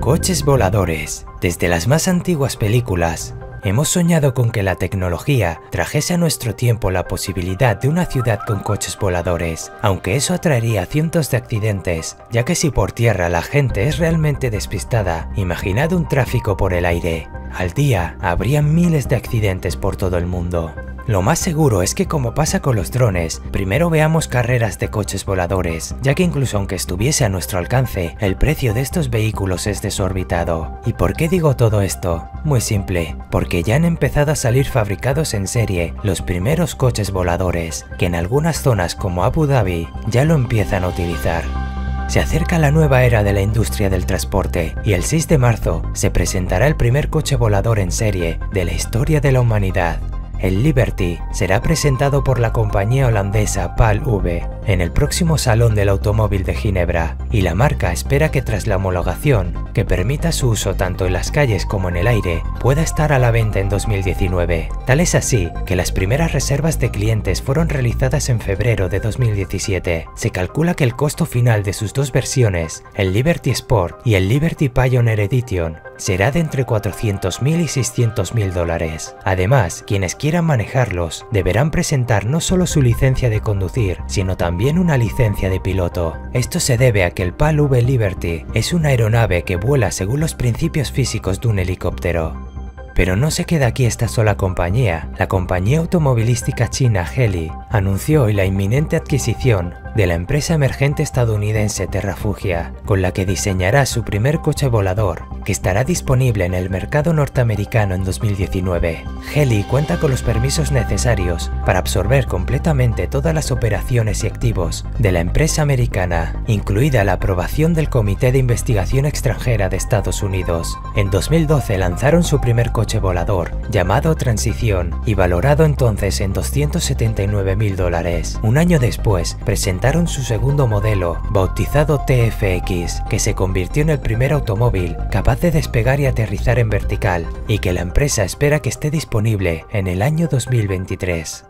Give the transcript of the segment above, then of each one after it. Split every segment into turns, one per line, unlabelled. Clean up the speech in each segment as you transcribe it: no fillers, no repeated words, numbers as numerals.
Coches voladores. Desde las más antiguas películas, hemos soñado con que la tecnología trajese a nuestro tiempo la posibilidad de una ciudad con coches voladores, aunque eso atraería cientos de accidentes, ya que si por tierra la gente es realmente despistada, imaginad un tráfico por el aire. Al día habría miles de accidentes por todo el mundo. Lo más seguro es que, como pasa con los drones, primero veamos carreras de coches voladores, ya que incluso aunque estuviese a nuestro alcance, el precio de estos vehículos es desorbitado. ¿Y por qué digo todo esto? Muy simple, porque ya han empezado a salir fabricados en serie los primeros coches voladores, que en algunas zonas como Abu Dhabi ya lo empiezan a utilizar. Se acerca la nueva era de la industria del transporte y el 6 de marzo se presentará el primer coche volador en serie de la historia de la humanidad. El Liberty será presentado por la compañía holandesa PAL-V en el próximo Salón del Automóvil de Ginebra, y la marca espera que tras la homologación, que permita su uso tanto en las calles como en el aire, pueda estar a la venta en 2019. Tal es así que las primeras reservas de clientes fueron realizadas en febrero de 2017. Se calcula que el costo final de sus dos versiones, el Liberty Sport y el Liberty Pioneer Edition, será de entre $400.000 y $600.000. Además, quienes quieran manejarlos deberán presentar no solo su licencia de conducir, sino también una licencia de piloto. Esto se debe a que el PAL-V Liberty es una aeronave que vuela según los principios físicos de un helicóptero. Pero no se queda aquí esta sola compañía. La compañía automovilística china Geely anunció hoy la inminente adquisición de la empresa emergente estadounidense Terrafugia, con la que diseñará su primer coche volador, que estará disponible en el mercado norteamericano en 2019. Geely cuenta con los permisos necesarios para absorber completamente todas las operaciones y activos de la empresa americana, incluida la aprobación del Comité de Investigación Extranjera de Estados Unidos. En 2012 lanzaron su primer coche volador, llamado Transición, y valorado entonces en $279.000. Un año después, presentaron su segundo modelo, bautizado TFX, que se convirtió en el primer automóvil capaz de despegar y aterrizar en vertical, y que la empresa espera que esté disponible en el año 2023.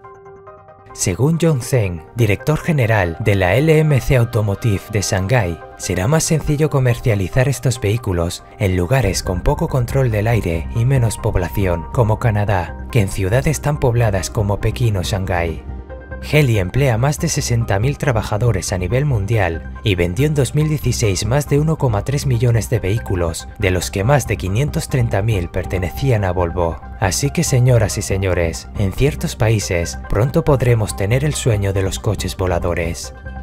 Según John Zeng, director general de la LMC Automotive de Shanghái, será más sencillo comercializar estos vehículos en lugares con poco control del aire y menos población, como Canadá, que en ciudades tan pobladas como Pekín o Shanghái. Geely emplea más de 60.000 trabajadores a nivel mundial y vendió en 2016 más de 1,3 millones de vehículos, de los que más de 530.000 pertenecían a Volvo. Así que, señoras y señores, en ciertos países pronto podremos tener el sueño de los coches voladores.